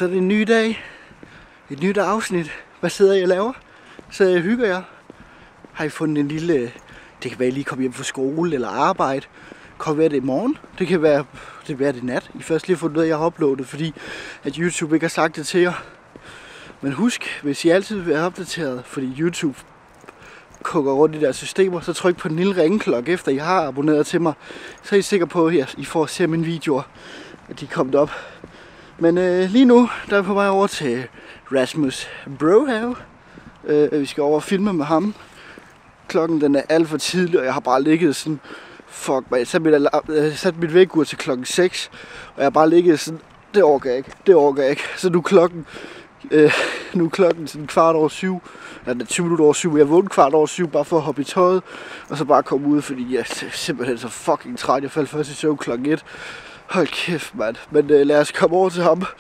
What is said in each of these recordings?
Så er det en ny dag. Et nyt afsnit. Hvad sidder I og laver? Så hygger jeg. Har I fundet en lille... Det kan være, at I lige kommer hjem fra skole eller arbejde. Det kan være det i morgen. Det kan være det nat. I først lige har fundet ud af, at jeg har uploadet, fordi at YouTube ikke har sagt det til jer. Men husk, hvis I altid vil være opdateret, fordi YouTube kukker rundt i deres systemer, så tryk på den lille ringeklokke, efter I har abonneret til mig. Så er I sikre på, at I får at se mine videoer, at de er kommet op. Men lige nu, der er jeg på vej over til Rasmus Brohave. Vi skal over og filme med ham. Klokken den er alt for tidlig, og jeg har bare ligget sådan... Fuck mig, jeg satte mit vækkeur til klokken 6, og jeg har bare ligget sådan... Det orker jeg ikke. Så nu er klokken sådan 7:15, eller 20 minutter over 7. Jeg vågnede 7:15 bare for at hoppe i tøjet, og så bare komme ud, fordi jeg er simpelthen så fucking træt. Jeg faldt først i søvn klokken 1. Hold kæft, mand. Men lad os komme over til ham.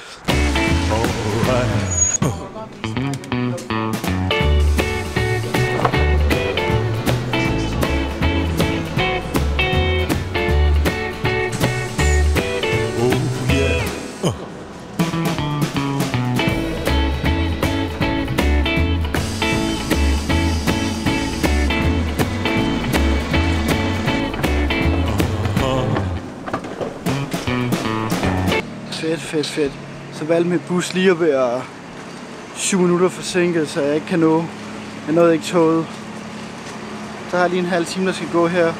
Fedt. Så valgte mit bus lige at være 7 minutter forsinket, så jeg ikke kan nå. Jeg nåede ikke toget. Så har jeg lige en halv time, der skal gå her,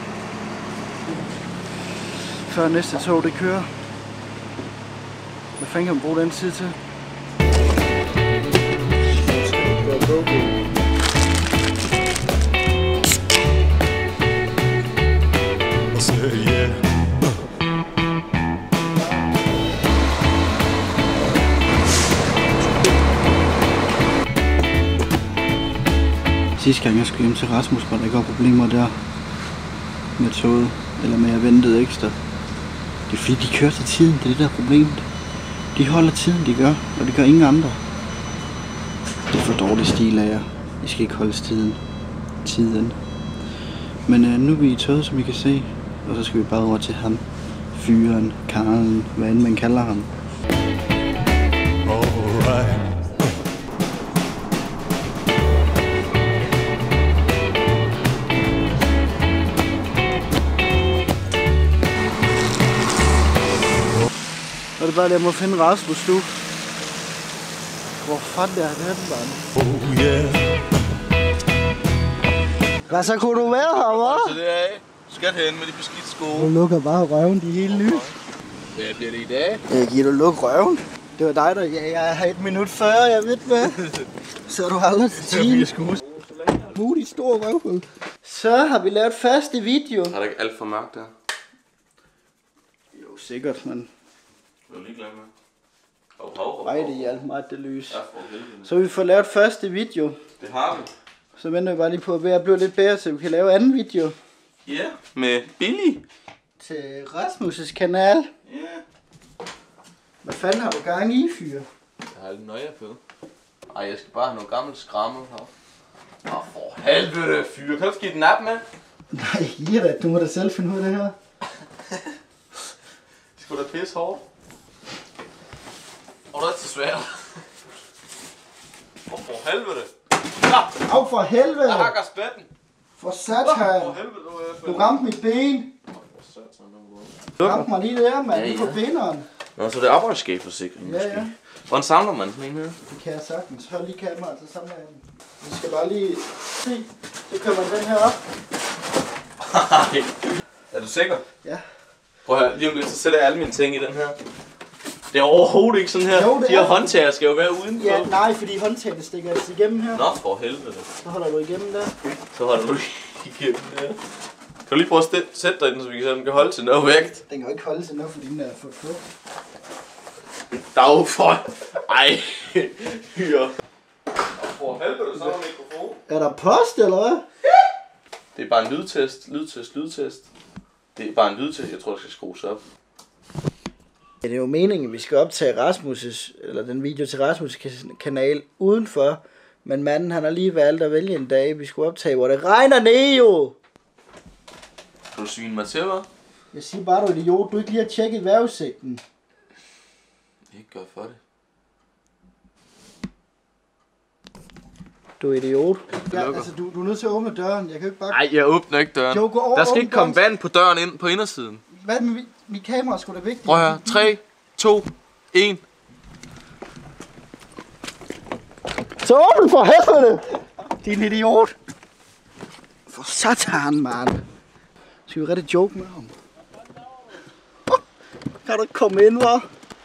før næste tog det kører. Hvad fanden kan man bruge den tid til? Sidste gang jeg skulle hjem til Rasmus, var der ikke problemer der med toget, eller med at vente ekstra. Det er fordi de kører til tiden, det er det der problemet. De holder tiden, de gør, og det gør ingen andre. Det er for dårlig stil af jer. I skal ikke holde tiden. Men nu er vi i toget, som I kan se, og så skal vi bare over til ham. Fyren, Karlen, hvad end man kalder ham. Alright. Og det er bare, at jeg må finde Rasmus nu. Hvor fanden er den mand? Oh yeah. Hvad så kunne du være her, hva'? Så det er af. Skat hen med de beskidte sko. Du lukker bare røven, de er helt nye. Hvad bliver det i dag? Jeg giver du luk røven. Det var dig, der... Jeg har 1 minut før, jeg ved hvad. Så er du aldrig til tiden. Mulig stor røvhul. Så har vi lavet faste video. Er der ikke alt for mørkt der? Jo, sikkert, men... Du er ligeglad med. Nej, det er alt meget det lys. Så vi får lavet første video. Det har vi. Så venter vi bare lige på at være blevet lidt bedre, så vi kan lave anden video. Ja, med Billy. Til Rasmus' kanal. Ja. Hvad fanden har du gang i, fyr? Jeg har lidt nøje på. Ej, jeg skal bare have noget gammelt skrammel her. For helvede, fyr. Kan du give den op med? Nej, giv dig. Du må da selv finde ud af det her. Det skulle da pisse hårdt. Og det er til svært. For helvede. Ja. Af for helvede. Jeg hakker spætten. For satan. For helvede. Du ramte mit ben. Du ramte mig lige der, mand. Ja, ja. På beneren. Nå, så det er arbejdsskabsforsikring måske. Ja. Hvordan samler man sådan en her? Det kan jeg sagtens. Hold lige kameraet, så samler jeg den. Vi skal bare lige se. Så kommer den her op. Er du sikker? Ja. Prøv at høre, lige om lidt, så sætter jeg alle mine ting i den her. Det er overhovedet ikke sådan her. Jo, de her håndtager skal jo være udenfor. Ja, nej, fordi håndtagene stikker altså igennem her. Nå, for helvede. Så holder du igennem der. Så holder du igennem der. Kan du lige prøve at sætte dig i den, så vi kan holde til noget vægt? Den kan jo ikke holde til noget, fordi den er for få. Dag for... Ej, hyre. For helvede, så er der mikrofon. Er der post, eller hvad? Det er bare en lydtest. Det er bare en lydtest, jeg tror, der skal skrues op. Ja, det er jo meningen, at vi skal optage den video til Rasmus' kanal udenfor. Men manden, han har lige valgt at vælge en dag, vi skulle optage, hvor det regner ned jo. Kan du svine mig til, hva'? Jeg siger bare, du er idiot, du ikke lige har tjekket vejrudsigten. Ikke gør for det. Du er idiot. Ja, altså, du er nødt til at åbne døren. Jeg kan ikke bare... Nej, jeg åbner ikke døren. Jo, gå over, der skal ikke komme døren. vand på døren ind på indersiden. Hvad med mit kamera sgu da vigtigt? Prøv her. 3, 2, 1. Så åbn for helvede! Din idiot! For satan, mand. Skal vi rette joke med ham? Kan du ikke komme ind, hva'?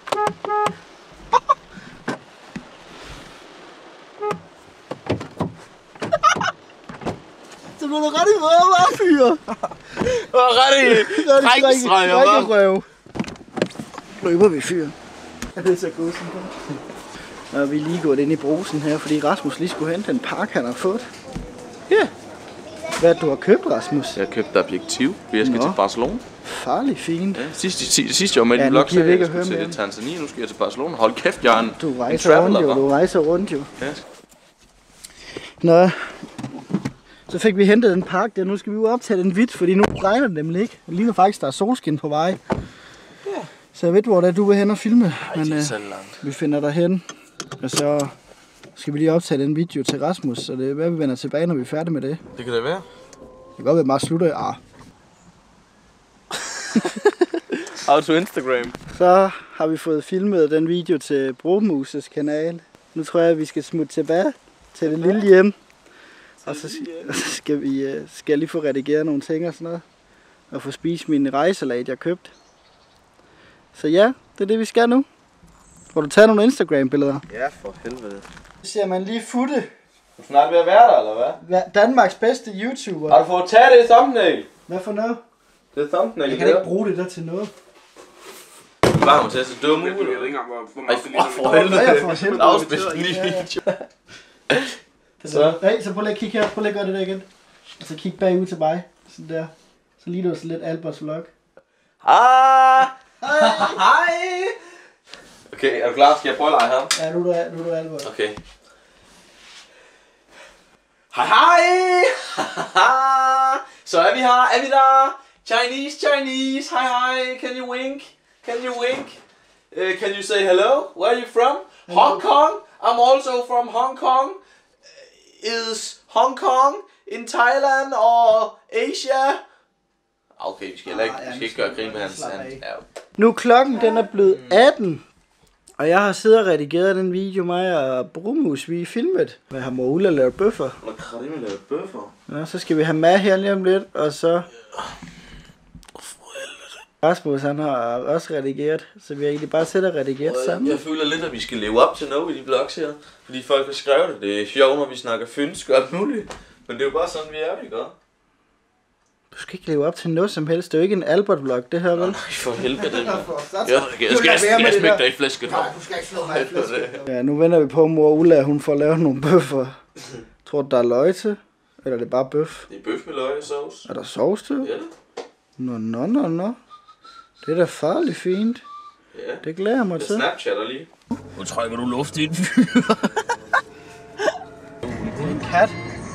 Så bliver du ret i røv, hva', fyre? Ret i Røv. Løber vi, fyre. Det er så godt sådan der. Og vi er lige gået ind i brusen her, fordi Rasmus lige skulle hente en pakke, han har fået. Ja. Hvad du har købt, Rasmus? Jeg har købt objektiv, for jeg skal til Barcelona. Farligt fint. Ja, sidst jeg var med i en vlog, så jeg skulle til Tanzania, nu skal jeg til Barcelona. Hold kæft, jeg er en traveler. Du rejser rundt jo. Ja. Nå, så fik vi hentet en pakke der. Nu skal vi jo optage den hvidt, fordi nu regner det nemlig ikke. Det ligner faktisk, der er solskin på vej. Ja. Så jeg ved, hvor det er, du vil hen og filme. Men det er så langt. Vi finder dig hen. Og så skal vi lige optage den video til Rasmus. Så det er hvad vi vender tilbage, når vi er færdige med det. Det kan det være. Det kan godt være, at meget slutter. How to Instagram. Så har vi fået filmet den video til Bromuses kanal. Nu tror jeg, at vi skal smutte tilbage til det lille hjem. Og så skal jeg lige få redigeret nogle ting og sådan noget. Og få spist min rejsalat, jeg købte. Så ja, det er det, vi skal nu. Hvor du tager nogle Instagram-billeder. Ja, for helvede. Så ser man lige Futte. Du er snart ved at være der, eller hvad? Danmarks bedste YouTuber. Har du fået taget det thumbnail? Hvad for noget? Det er thumbnail. Jeg kan ikke bruge det der til noget. Bare må tage så dumme ud. Jeg ved ikke engang, hvor meget det lige for helvede. Ja, for helvede. Afspidsen lige video. Så. Nej, så prøv lige at kigge her. Prøv lige at gøre det der igen. Og så kig bagud til mig. Sådan der. Så lige du så lidt Alberts vlog. Hej! Okay, er du klar? Skal jeg prøve at lege her? Ja, nu er du Albert. Okay. Hej! Så er vi her, er vi der? Chinese, hi, can you wink? Can you say hello? Where are you from? Hello. Hong Kong? I'm also from Hong Kong. Is Hong Kong in Thailand or Asia? Okay, vi skal ikke gøre grin med hans. Nu klokken den er blevet 18. Og jeg har siddet og redigeret den video, mig og Brumus, vi er filmet. Med ham og Ulla lavet bøffer. Ja, så skal vi have mad her lige om lidt, og så... Rasmus, han har også redigeret, så vi har egentlig bare siddet og redigeret sammen. Jeg føler lidt, at vi skal leve op til noget i de vlogs her. Fordi folk har skrevet det. Det er sjovt, når vi snakker fynsk og alt muligt. Men det er jo bare sådan, vi er, vi gør. Du skal ikke leve op til noget som helst. Det er jo ikke en Albert-vlog, det her, vel? Nej, for helvede. Jeg skal smække dig i flæsket. Nej, du skal ikke slå mig i flæsket. Ja, nu venter vi på, mor Ulla, hun får lavet nogle bøffer. Tror du, der er løg til? Eller er det bare bøf? Det er bøf med løg og sovs. Er der sovs til? Ja. Nå. Det er da farligt fint. Ja. Det glæder jeg mig til. Jeg snapchatter lige. Nu trækker du luft ind, fyr. Det er en kat.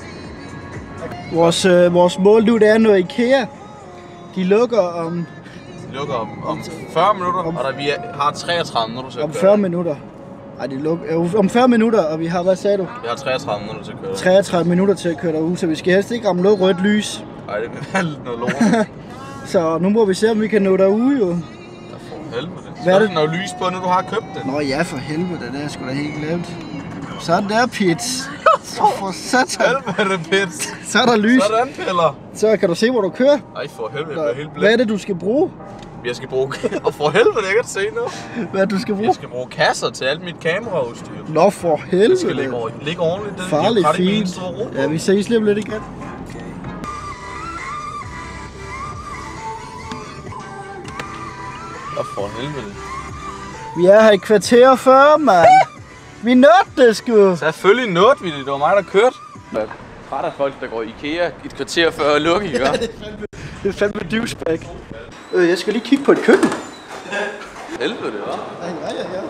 Vores mål nu, det er noget IKEA. De lukker om... om 40 minutter, og vi har 33 minutter til at køre. Om 40 minutter. Ej, de lukker... Om 40 minutter, og vi har... Hvad sagde du? Vi har 33 minutter til at køre. 33 minutter til at køre derude, så vi skal helst ikke ramme noget rødt lys. Ej, det vil være lidt noget lort. Så nu må vi se, om vi kan nå derude, jo. For helvede. Hvad er det? Noget lys på, når du har købt det. Nå ja, for helvede, det er sgu da helt glemt. Sådan der, Pits. For satan. Helvede, Pits. Så er der lys. Sådan, Peller. Så kan du se, hvor du kører. Ej, for helvede, jeg bliver helt blind. Hvad er det, du skal bruge? Jeg skal bruge... Og for helvede, jeg kan se noget. Hvad du skal bruge? Jeg skal bruge kasser til alt mit kameraudstyr. Nå, for helvede. Det skal ligge ordentligt. Det farligt fint. Ja, vi ses lige om lidt igen. Og for helvede. Vi er her i kvarter 40, mand. Vi nåede det sgu. Selvfølgelig nåede vi det. Det var mig, der kørte. Træt af folk, der går i IKEA et kvarter før at lukke, ikke? Det er fandme douchebag. Jeg skal lige kigge på et køkken. Helvede, det var. Ja.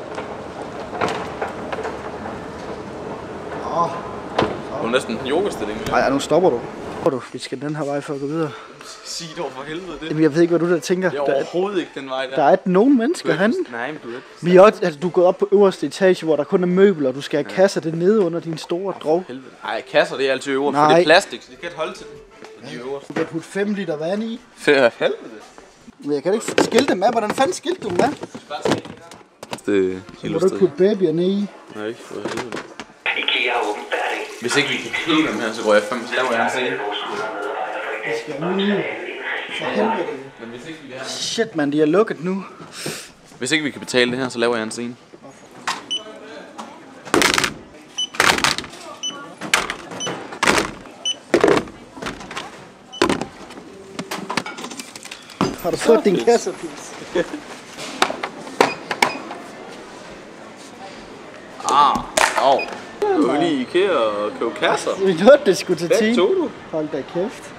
Det var næsten en yogastilling. Nej, nu stopper du. Tror du, vi skal den her vej for at gå videre? Sig dog for helvede det. Jamen, jeg ved ikke, hvad du der tænker. Det er overhovedet ikke den vej der. Der er ikke nogen mennesker herinde. Nej, men du er ikke. Vi er også, altså, du er gået op på øverste etage, hvor der kun er møbler, og du skal have kasser det nede under din store drog. Helvede. Nej, kasser det er altid øverst, for det er plastik, så det kan ikke holde til den. De er øverst. Du kan putte 5 liter vand i. For helvede. Men jeg kan ikke skilte dem af. Hvordan fanden skilte du dem af? Det Så må du ikke putte babyerne i. Nej, for helvede. Hvis ikke vi kan knive dem her, så går jeg 5 slag, jeg se. Det skal ud. For helvede. Men hvis ikke vi kan... Shit, man, de er lukket nu. Hvis ikke vi kan betale det her, så laver jeg en scene. Har du fået din kasserpils? Du er lige i IKEA og købe kasser. Vi hørte, det skulle til 10. Hvad tog du? Hold da kæft.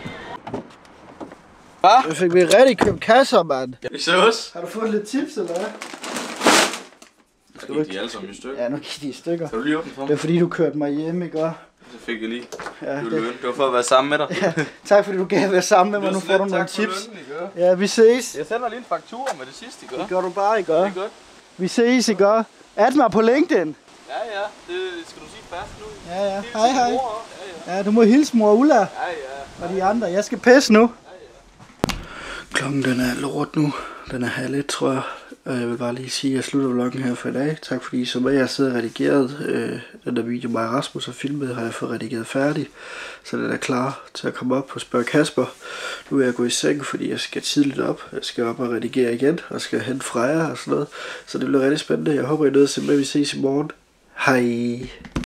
Hvad? Jeg fik vi rigtig købt kasser, mand. Vi ses. Har du fået lidt tips, eller hvad? Skal du ikke? De er alle sammen i stykker. Ja, nu giver de i stykker. Kan du lige åbne for mig? Det er fordi, du kørte mig hjem, ikke? Så fik jeg lige. Ja, Det var for at være sammen med dig. Ja, tak fordi du gav at være sammen med mig. Nu får du nogle tips. Ja, vi ses. Jeg sender lige en faktura med det sidste, I gør. Det gør du bare, I gør. Det er godt. Vi ses, I gør. Add mig på LinkedIn. Ja, det skal du sige fast nu. Ja. Hej. Ja, du må hilse mor Ulla. Ja. Og de andre. Jeg skal pisse nu. Klokken den er lort nu. Den er 1:30, tror jeg. Og jeg vil bare lige sige, at jeg slutter vloggen her for i dag. Tak fordi I så med. Jeg har siddet og redigeret den der video, mig og Rasmus har filmet, har jeg fået redigeret færdig. Så den er klar til at komme op og spørge Kasper. Nu er jeg gået i seng, fordi jeg skal tidligt op. Jeg skal op og redigere igen, og skal hente Freja og sådan noget. Så det bliver rigtig spændende. Jeg håber, I nåede at se med. Vi ses i morgen. Hej.